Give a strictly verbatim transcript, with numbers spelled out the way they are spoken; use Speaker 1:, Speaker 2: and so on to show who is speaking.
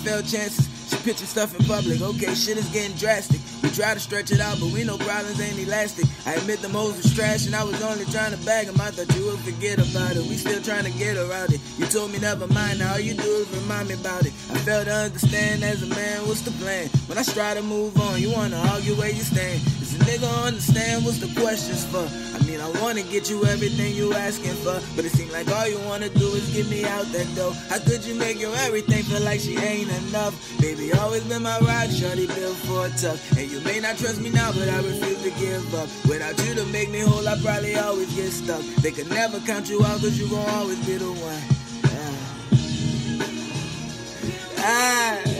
Speaker 1: failed chances. She pitching stuff in public, okay, shit is getting drastic. We try to stretch it out, but we know problems ain't elastic. I admit them hoes was trash and I was only trying to bag them. I thought you would forget about it, we still trying to get around it. You told me never mind, now all you do is remind me about it. I failed to understand as a man, what's the plan? When I try to move on, you wanna argue where you stand. Does a nigga understand what's the questions for? I mean, I wanna get you everything you asking for, but it seems like all you wanna do is get me out that door. How could you make your everything feel like she ain't enough? Baby, always been my rock, shorty built for tough. And you may not trust me now, but I refuse to give up. Without you to make me whole, I probably always get stuck. They could never count you out, cause you gon' always be the one. Ah. Ah.